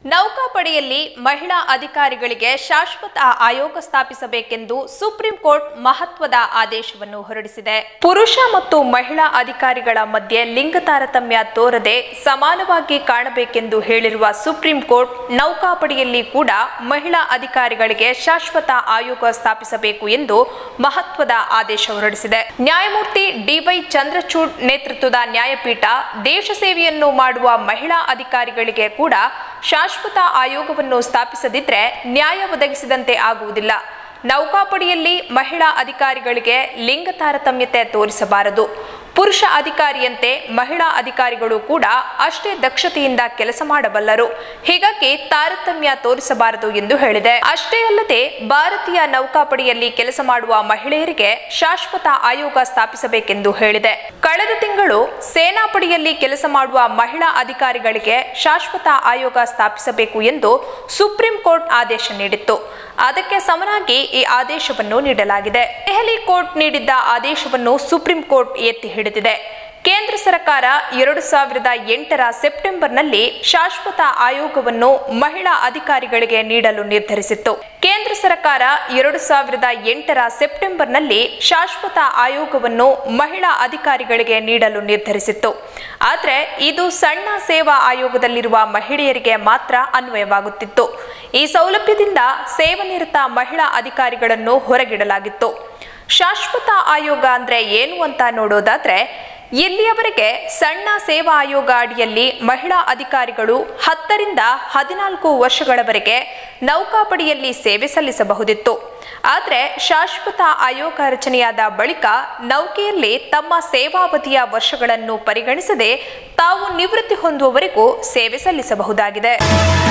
ನೌಕಾಪಡೆಯಲ್ಲಿ ಮಹಿಳಾ ಅಧಿಕಾರಿಗಳಿಗೆ ಶಾಶ್ವತ ಆಯೋಗ ಸ್ಥಾಪಿಸಬೇಕೆಂದು ಸುಪ್ರೀಂ ಕೋರ್ಟ್ ಮಹತ್ವದ ಆದೇಶವನ್ನು ಹೊರಡಿಸಿದೆ. ಪುರುಷ ಮತ್ತು ಮಹಿಳಾ ಅಧಿಕಾರಿಗಳ ಮಧ್ಯೆ ಲಿಂಗ ತಾರತಮ್ಯ ತೋರದೆ ಸಮಾನವಾಗಿ ಕಾಣಬೇಕೆಂದು ಹೇಳಿರುವ ಸುಪ್ರೀಂ ಕೋರ್ಟ್ ನೌಕಾಪಡೆಯಲ್ಲಿ ಕೂಡ ಮಹಿಳಾ ಅಧಿಕಾರಿಗಳಿಗೆ ಶಾಶ್ವತ ಆಯೋಗ ಸ್ಥಾಪಿಸಬೇಕು ಎಂದು ಮಹತ್ವದ ಆದೇಶ ಹೊರಡಿಸಿದೆ. ನ್ಯಾಯಮೂರ್ತಿ ಡಿ.ವೈ. ಚಂದ್ರಚೂಡ್ ನೇತೃತ್ವದ ನ್ಯಾಯಪೀಠ ದೇಶ ಸೇವೆಯನ್ನು ಮಾಡುವ ಮಹಿಳಾ ಅಧಿಕಾರಿಗಳಿಗೆ ಕೂಡ ಶಾಶ್ವತ ಆಯೋಗವನ್ನು ಸ್ಥಾಪಿಸದಿದ್ದರೆ ನ್ಯಾಯ ಒದಗಿಸಿದಂತೆ ಆಗುವುದಿಲ್ಲ. ನೌಕಾಪಡೆಯಲ್ಲಿ ಮಹಿಳಾ ಅಧಿಕಾರಿಗಳಿಗೆ ಲಿಂಗ ತಾರತಮ್ಯತೆ ತೋರಿಸಬಾರದು. ಪುರುಷ ಅಧಿಕಾರಿಯಂತೆ ಮಹಿಳಾ ಅಧಿಕಾರಿಗಳು ಕೂಡ ಅಷ್ಟೇ ದಕ್ಷತೆಯಿಂದ ಕೆಲಸ ಮಾಡಬಲ್ಲರು. ಹೀಗಾಗಿ ತಾರತಮ್ಯ ತೋರಿಸಬಾರದು ಎಂದು ಹೇಳಿದೆ. ಅಷ್ಟೇ ಅಲ್ಲದೆ ಭಾರತೀಯ ನೌಕಾಪಡೆಯಲ್ಲಿ ಕೆಲಸ ಮಾಡುವ ಮಹಿಳೆಯರಿಗೆ ಶಾಶ್ವತ ಆಯೋಗ ಸ್ಥಾಪಿಸಬೇಕೆಂದು ಹೇಳಿದೆ. ಕಳೆದ ತಿಂಗಳು ಸೇನಾಪಡೆಯಲ್ಲಿ ಕೆಲಸ ಮಾಡುವ ಮಹಿಳಾ ಅಧಿಕಾರಿಗಳಿಗೆ ಶಾಶ್ವತ ಆಯೋಗ ಸ್ಥಾಪಿಸಬೇಕು ಎಂದು ಸುಪ್ರೀಂ ಕೋರ್ಟ್ ಆದೇಶ ನೀಡಿತ್ತು. ಅದಕ್ಕೆ ಸಮನಾಗಿ ಈ ಆದೇಶವನ್ನು ನೀಡಲಾಗಿದೆ. ದೆಹಲಿ ಕೋರ್ಟ್ ನೀಡಿದ್ದ ಆದೇಶವನ್ನು ಸುಪ್ರೀಂ ಕೋರ್ಟ್ ಎತ್ತಿ ಹಿಡಿದಿದೆ. ಕೇಂದ್ರ ಸರ್ಕಾರ 2008ರ ಸೆಪ್ಟೆಂಬರ್ನಲ್ಲಿ ಶಾಶ್ವತ ಆಯೋಗವನ್ನು ಮಹಿಳಾ ಅಧಿಕಾರಿಗಳಿಗೆ ನೀಡಲು ನಿರ್ಧರಿಸಿತ್ತು. ಕೇಂದ್ರ ಸರ್ಕಾರ 2008ರ ಸೆಪ್ಟೆಂಬರ್ನಲ್ಲಿ ಶಾಶ್ವತ ಆಯೋಗವನ್ನು ಮಹಿಳಾ ಅಧಿಕಾರಿಗಳಿಗೆ ನೀಡಲು ನಿರ್ಧರಿಸಿತ್ತು. ಆದರೆ ಇದು ಸಣ್ಣ ಸೇವಾ ಆಯೋಗದಲ್ಲಿರುವ ಮಹಿಳೆಯರಿಗೆ ಮಾತ್ರ ಅನ್ವಯವಾಗುತ್ತಿತ್ತು. ಈ ಸೌಲಭ್ಯದಿಂದ ಸೇವಾನಿರತ ಮಹಿಳಾ ಅಧಿಕಾರಿಗಳನ್ನು ಹೊರಗಿಡಲಾಗಿತ್ತು. ಶಾಶ್ವತ ಆಯೋಗ ಅಂದ್ರೆ ಏನು ಅಂತ ನೋಡೋದಾದ್ರೆ, ಇಲ್ಲಿಯವರೆಗೆ ಸಣ್ಣ ಸೇವಾ ಆಯೋಗ ಅಡಿಯಲ್ಲಿ ಮಹಿಳಾ ಅಧಿಕಾರಿಗಳು 10ರಿಂದ 14 ವರ್ಷಗಳವರೆಗೆ ನೌಕಾಪಡೆಯಲ್ಲಿ ಸೇವೆ ಸಲ್ಲಿಸಬಹುದಿತ್ತು. ಆದರೆ ಶಾಶ್ವತ ಆಯೋಗ ರಚನೆಯಾದ ಬಳಿಕ ನೌಕೆಯಲ್ಲಿ ತಮ್ಮ ಸೇವಾವಧಿಯ ವರ್ಷಗಳನ್ನು ಪರಿಗಣಿಸದೆ ತಾವು ನಿವೃತ್ತಿ ಹೊಂದುವವರೆಗೂ ಸೇವೆ ಸಲ್ಲಿಸಬಹುದಾಗಿದೆ.